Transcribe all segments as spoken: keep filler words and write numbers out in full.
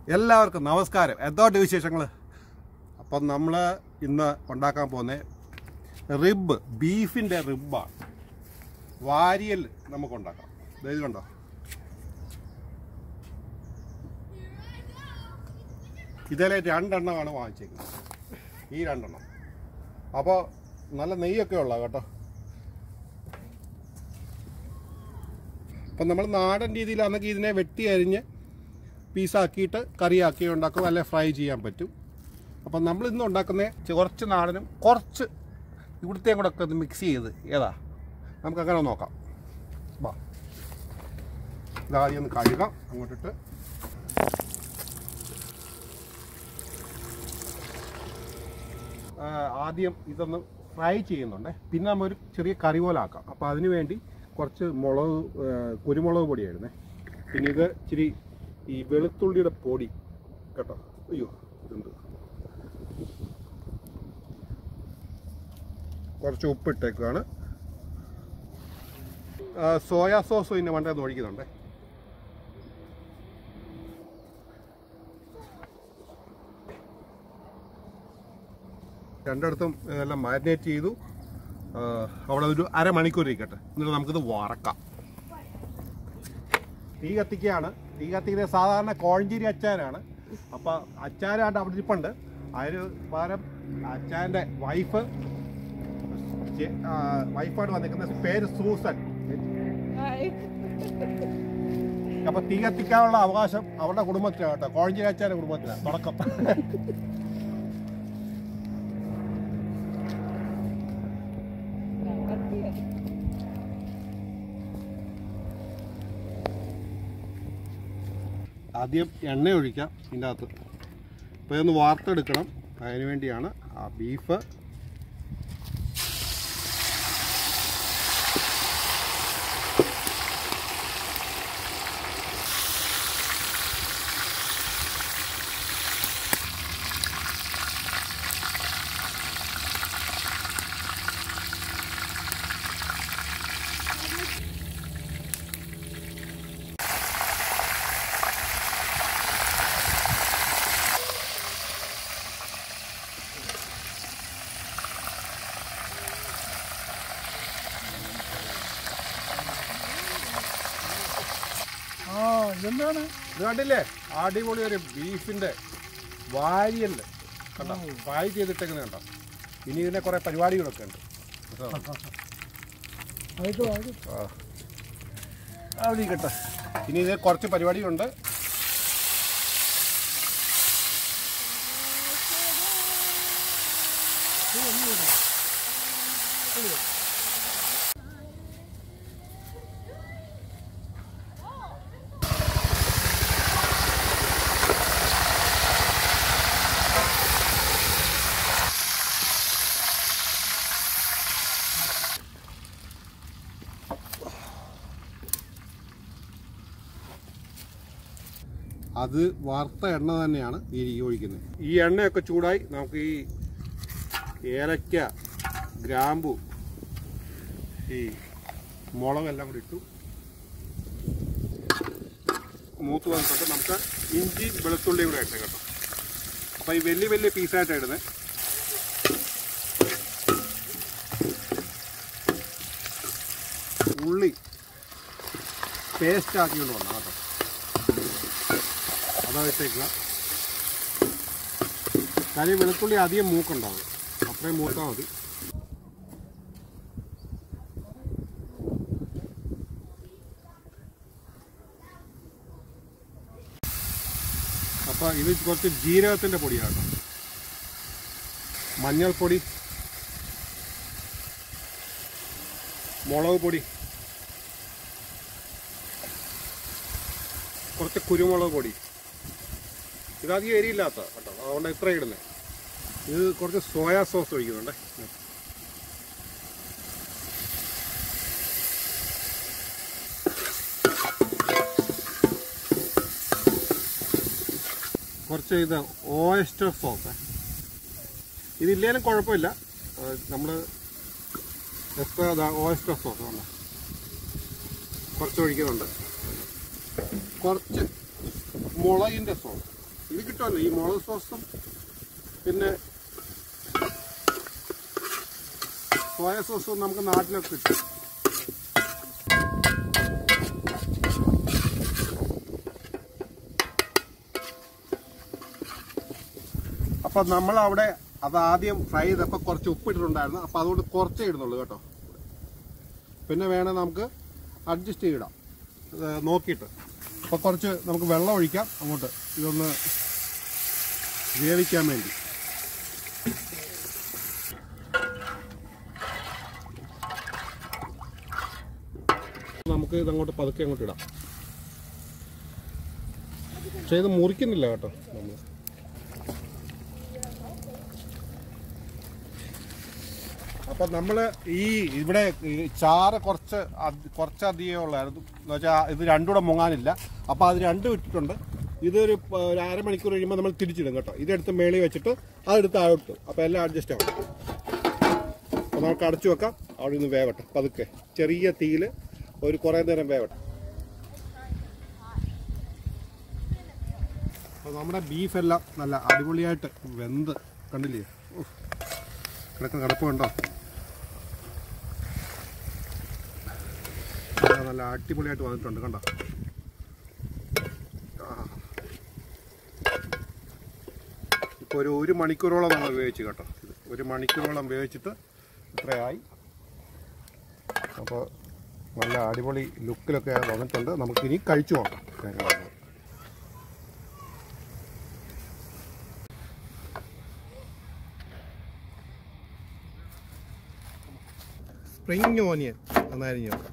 എല്ലാവർക്കും നമസ്കാരം. എന്തുകൊണ്ട് വിശേഷങ്ങൾ? അപ്പം നമ്മൾ ഇന്ന് ഉണ്ടാക്കാൻ പോകുന്ന റിബ്, ബീഫിൻ്റെ റിബാണ്. വാരിയൽ നമുക്ക് ഉണ്ടാക്കാം. ഇത് കണ്ടോ, ഇതിലെ രണ്ടെണ്ണമാണ് വാങ്ങിച്ചേക്കുന്നത്, ഈ രണ്ടെണ്ണം. അപ്പോൾ നല്ല നെയ്യൊക്കെ ഉള്ള കേട്ടോ. അപ്പം നമ്മൾ നാടൻ രീതിയിലാണെങ്കിൽ ഇതിനെ വെട്ടി അരിഞ്ഞ് പീസാക്കിയിട്ട് കറിയാക്കി ഉണ്ടാക്കും, അല്ലെ ഫ്രൈ ചെയ്യാൻ പറ്റും. അപ്പം നമ്മൾ ഇന്ന് ഉണ്ടാക്കുന്നത് കുറച്ച് നാടനും കുറച്ച് ഇവിടുത്തെയും കൂടെ ഒക്കെ ഒന്ന് മിക്സ് ചെയ്ത് ഏതാ നമുക്കങ്ങനെ നോക്കാം. വാ, ഇതാദ്യം ഒന്ന് കഴുകാം. അങ്ങോട്ടിട്ട് ആദ്യം ഇതൊന്ന് ഫ്രൈ ചെയ്യുന്നുണ്ട്, പിന്നെ നമ്മൾ ഒരു ചെറിയ കറി പോലെ ആക്കാം. അപ്പോൾ അതിന് വേണ്ടി കുറച്ച് മുളക്, കുരുമുളക് പൊടിയായിരുന്നേ. പിന്നെ ഇത് ഇച്ചിരി ഈ വെളുത്തുള്ളിയുടെ പൊടി കേട്ടോ. അയ്യോ, ഇതുണ്ട്. കുറച്ച് ഉപ്പിട്ടേക്കാണ്. സോയാ സോസ് ഇതിൻ്റെ മണ്ടേന്ന് ഒഴിക്കുന്നുണ്ട്. രണ്ടിടത്തും എല്ലാം മാരിനേറ്റ് ചെയ്തു. അവിടെ ഒരു അരമണിക്കൂർ ഇരിക്കട്ടെ, എന്നിട്ട് നമുക്കിത് വറക്കാം. തീ കത്തിക്കുകയാണ്. തീ കത്തിക്കുന്നത് സാധാരണ കോഴഞ്ചേരി അച്ചാനാണ്. അപ്പോൾ അച്ചാനായിട്ട് അവിടെ ഇരിപ്പുണ്ട്. അതിന് പകരം അച്ചാൻ്റെ വൈഫ് വൈഫായിട്ട് വന്നിരിക്കുന്ന പേര് സൂസൻ. അപ്പോൾ തീ കത്തിക്കാനുള്ള അവകാശം അവരുടെ കുടുംബത്തിലാണ് കേട്ടോ, കോഴഞ്ചേരി അച്ചാൻ്റെ കുടുംബത്തിലാണ് തുടക്കം. ആദ്യം എണ്ണ ഒഴിക്കാം ഇതിൻ്റെ അകത്ത്. അപ്പോൾ ഇതൊന്ന് വാർത്തെടുക്കണം, അതിന് വേണ്ടിയാണ്. ആ ബീഫ് എന്താണ് ഇത് കണ്ടില്ലേ? അടിപൊളി ഒരു ബീഫിൻ്റെ വാരിയല് കണ്ടോ, ഫ്രൈ ചെയ്തിട്ടേക്കുന്നത് കണ്ടോ. ഇനി ഇതിനെ കുറേ പരിപാടികളൊക്കെ ഉണ്ട്. അവിടെ കേട്ടോ, ഇനി ഇതിന് കുറച്ച് പരിപാടിയുണ്ട്. അത് വറുത്ത എണ്ണ തന്നെയാണ് ഈ ഒഴിക്കുന്നത്. ഈ എണ്ണയൊക്കെ ചൂടായി നമുക്ക് ഈ ഏലക്ക, ഗ്രാമ്പു, ഈ മുളകെല്ലാം കൂടി ഇട്ടു. മൂത്ത് വന്നിട്ട് നമുക്ക് ഇഞ്ചി വെളുത്തുള്ളി കൂടെ ഇട്ട് കേട്ടോ. അപ്പോൾ ഈ വലിയ വലിയ പീസായിട്ട് ഇടുന്നത്. ഉള്ളി പേസ്റ്റ് ആക്കിക്കൊണ്ട് വന്നു കേട്ടോ, അതായിട്ടേക്കുക. കാര്യം വെളുത്തുള്ളി അധികം മൂക്കുണ്ടാവും, അത്രയും മൂത്താൽ മതി. അപ്പോൾ ഇത് കുറച്ച് ജീരകത്തിൻ്റെ പൊടിയാണ്, മഞ്ഞൾപ്പൊടി, മുളക് പൊടി, കുറച്ച് കുരുമുളക് പൊടി. ഇതധികം എരിയില്ലാത്ത കേട്ടോ, അതുകൊണ്ട് ഇത്ര ഇടുന്നത്. ഇത് കുറച്ച് സോയാ സോസ് ഒഴിക്കുന്നുണ്ട്. കുറച്ച് ഇത് ഓയസ്റ്റർ സോസ്. ഇതില്ലേലും കുഴപ്പമില്ല, നമ്മൾ എക്സ്ട്രാ ഓയസ്റ്റർ സോസ് വേണ്ട കുറച്ച് ഒഴിക്കുന്നുണ്ട്. കുറച്ച് മുളകിൻ്റെ സോസ്, ഇത് കിട്ടുമല്ലോ ഈ മുളക് സോസും പിന്നെ സോയ സോസും നമുക്ക് നാട്ടിലൊക്കെ കിട്ടും. അപ്പം നമ്മളവിടെ അത് ആദ്യം ഫ്രൈ ചെയ്തപ്പോൾ കുറച്ച് ഉപ്പിട്ടിട്ടുണ്ടായിരുന്നു. അപ്പോൾ അതുകൊണ്ട് കുറച്ചേ ഇടുന്നുള്ളൂ കേട്ടോ. പിന്നെ വേണേൽ നമുക്ക് അഡ്ജസ്റ്റ് ചെയ്തിടാം നോക്കിയിട്ട്. അപ്പോൾ കുറച്ച് നമുക്ക് വെള്ളം ഒഴിക്കാം അങ്ങോട്ട്, ഇതൊന്ന് വേവിക്കാൻ വേണ്ടി. നമുക്ക് ഇതങ്ങോട്ട് പതുക്കെ അങ്ങോട്ട് ഇടാം. പക്ഷേ ഇത് മുറിക്കുന്നില്ല കേട്ടോ നമ്മൾ. അപ്പം നമ്മൾ ഈ ഇവിടെ ചാറ് കുറച്ച് കുറച്ചധികം ഉള്ളായിരുന്നു എന്ന് വെച്ചാൽ ഇത് രണ്ടും കൂടെ മുങ്ങാനില്ല. അപ്പോൾ അത് രണ്ടും ഇട്ടിട്ടുണ്ട്. ഇതൊരു ഒരു അരമണിക്കൂർ കഴിയുമ്പോൾ നമ്മൾ തിരിച്ചിടും കേട്ടോ. ഇതെടുത്ത് മേളിൽ വെച്ചിട്ട് അതെടുത്ത് ആയിട്ട്. അപ്പോൾ എല്ലാം അഡ്ജസ്റ്റ് ആവും. അപ്പോൾ നമുക്ക് അടച്ചു വെക്കാം. അവിടെ നിന്ന് വേവട്ടെ പതുക്കെ ചെറിയ തീയിൽ ഒരു കുറേ നേരം വേവട്ടെ. അപ്പോൾ നമ്മുടെ ബീഫെല്ലാം നല്ല അടിപൊളിയായിട്ട് വെന്ത് കണ്ടില്ലേ? കിടക്ക കിടപ്പ് കണ്ടോ? നല്ല അടിപൊളിയായിട്ട് വന്നിട്ടുണ്ട് കണ്ടോ? ഇപ്പോൾ ഒരു ഒരു മണിക്കൂറോളം നമ്മൾ വേവിച്ച് കേട്ടോ. ഇത് ഒരു മണിക്കൂറോളം വേവിച്ചിട്ട് ഇത്രയായി. അപ്പോൾ നല്ല അടിപൊളി ലുക്കിലൊക്കെ വന്നിട്ടുണ്ട്. നമുക്കിനി കഴിച്ചു നോക്കാം. സ്പ്രിംഗ് ഓനിയൻ നന്നായിരിക്കും നോക്കാം.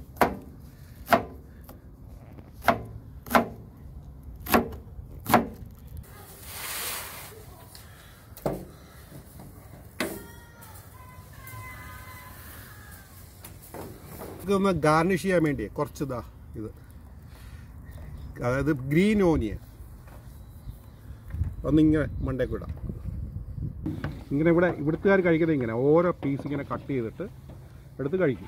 ഇതൊന്ന് ഗാർണിഷ് ചെയ്യാൻ വേണ്ടി കുറച്ച് ഇതാ ഇത്, അതായത് ഗ്രീൻ ഓനിയൻ ഒന്നിങ്ങനെ മണ്ടേക്ക് ഇടാം. ഇങ്ങനെ ഇവിടെ ഇവിടുത്തുകാർ കഴിക്കുന്നത് ഇങ്ങനെ ഓരോ പീസ് ഇങ്ങനെ കട്ട് ചെയ്തിട്ട് എടുത്ത് കഴിക്കും.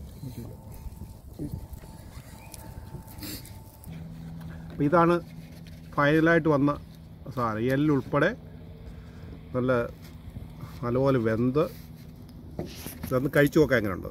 അപ്പം ഇതാണ് ഫൈനലായിട്ട് വന്ന സാധനം. എല്ലുൾപ്പെടെ നല്ല നല്ലപോലെ വെന്ത് ഇതൊന്ന് കഴിച്ചു നോക്കാം എങ്ങനെയുണ്ട്.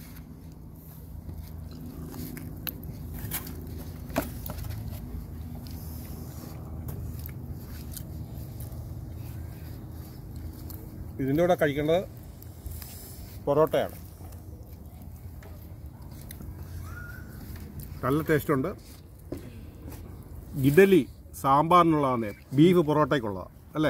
ഇതിൻ്റെ കൂടെ കഴിക്കേണ്ടത് പൊറോട്ടയാണ്. നല്ല ടേസ്റ്റുണ്ട്. ഇഡലി സാമ്പാറിനുള്ളതാണ്, ബീഫ് പൊറോട്ടയ്ക്കുള്ളതാണ് അല്ലേ?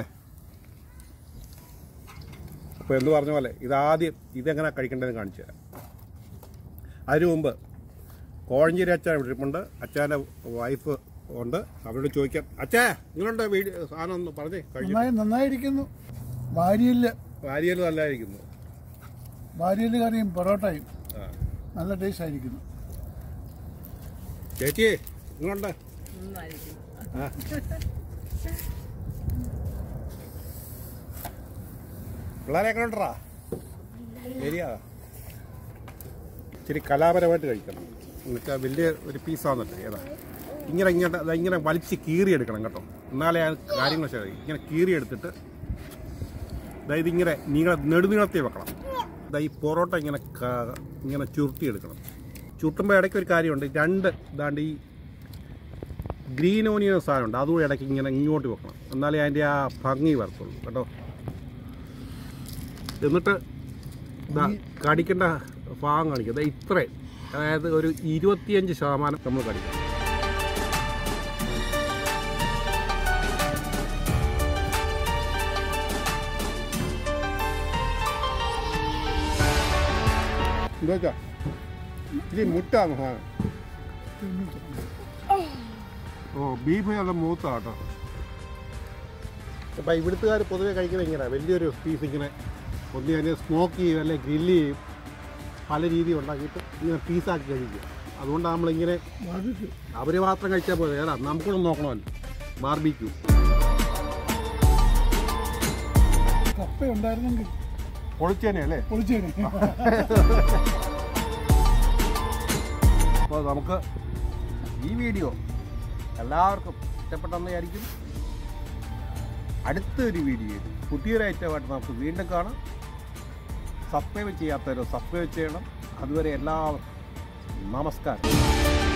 അപ്പോൾ എന്ന് പറഞ്ഞ പോലെ ഇതാദ്യം ഇതെങ്ങനെ കഴിക്കേണ്ടതെന്ന് കാണിച്ചു തരാം. അതിനു മുമ്പ് കോഴഞ്ചേരി അച്ഛൻ വിളിപ്പുണ്ട്. അച്ഛൻ്റെ വൈഫ് ഉണ്ട്. അവരോട് ചോദിക്കാം. അച്ഛാ നിങ്ങളുടെ വീഡിയോ സാധനം ഒന്ന് പറഞ്ഞേ. കഴിച്ചു നന്നായിരിക്കുന്നു. വാരിയല് വാരിയല് നല്ലതായിരിക്കുന്നു. വാരിയല് കറിയും പൊറോട്ടയും നല്ല ടേസ്റ്റ് ആയിരിക്കുന്നു. ചേച്ചി നിങ്ങളുണ്ട്? പിള്ളേരെ എങ്ങനെ ഉണ്ടാ? ശരിയാ, ഇച്ചിരി കലാപരമായിട്ട് കഴിക്കണം. എന്നുവെച്ചാൽ വലിയ ഒരു പീസാന്നിട്ട് ഏതാ ഇങ്ങനെ ഇങ്ങോട്ട് ഇങ്ങനെ വലിച്ച് കീറിയെടുക്കണം കേട്ടോ. എന്നാലേ ആ കാര്യങ്ങൾ ശരി. ഇങ്ങനെ കീറിയെടുത്തിട്ട് അതായത് ഇങ്ങനെ നീള നെടുനീളത്തിൽ വെക്കണം. അതായത് ഈ പൊറോട്ട ഇങ്ങനെ ഇങ്ങനെ ചുരുട്ടിയെടുക്കണം. ചുരുട്ടുമ്പോൾ ഇടയ്ക്ക് ഒരു കാര്യമുണ്ട്. രണ്ട് ഇതാണ്ട് ഈ ഗ്രീൻ ഓനിയൻ സാധനമുണ്ട്, അതുകൂടി ഇടയ്ക്ക് ഇങ്ങനെ ഇങ്ങോട്ട് വെക്കണം. എന്നാലേ അതിൻ്റെ ആ ഭംഗി വരത്തുള്ളൂ കേട്ടോ. എന്നിട്ട് ഇതാ കടിക്കേണ്ട ഭാഗം കാണിക്കുക. അതായത് ഇത്രയും, അതായത് ഒരു ഇരുപത്തിയഞ്ച് ശതമാനം നമ്മൾ കടിക്കണം. എന്താ ഇച്ചിരി മുട്ടാണ് സാധനം. ഓ ബീഫ് നല്ല മൂത്ത കേട്ടോ. അപ്പം ഇവിടുത്തുകാർ പൊതുവെ കഴിക്കുന്നത് ഇങ്ങനെ വലിയൊരു പീസ് ഇങ്ങനെ ഒന്നി അതിനെ സ്മോക്ക് ചെയ്യും അല്ലെങ്കിൽ ഗ്രില്ല് ചെയ്യും. പല രീതി ഉണ്ടാക്കിയിട്ട് ഇങ്ങനെ പീസാക്കി കഴിക്കും. അതുകൊണ്ടാണ് നമ്മളിങ്ങനെ അവർ മാത്രം കഴിച്ചാൽ പോലെ ഏതാ നമുക്കൂടെ നോക്കണമല്ലോ. ബാർബിക്യൂ കപ്പ ഉണ്ടായിരുന്നെങ്കിൽ പൊളിച്ചേനെ അല്ലേ? പൊളിച്ചേനെ. അപ്പോൾ നമുക്ക് ഈ വീഡിയോ എല്ലാവർക്കും ഇഷ്ടപ്പെട്ടെന്ന് വിചാരിക്കും. അടുത്തൊരു വീഡിയോയിൽ പുതിയൊരു ഐറ്റമായിട്ട് നമുക്ക് വീണ്ടും കാണാം. സബ്സ്ക്രൈബ് ചെയ്യാത്തവരോ സബ്സ്ക്രൈബ് ചെയ്യണം. അതുവരെ എല്ലാവർക്കും നമസ്കാരം.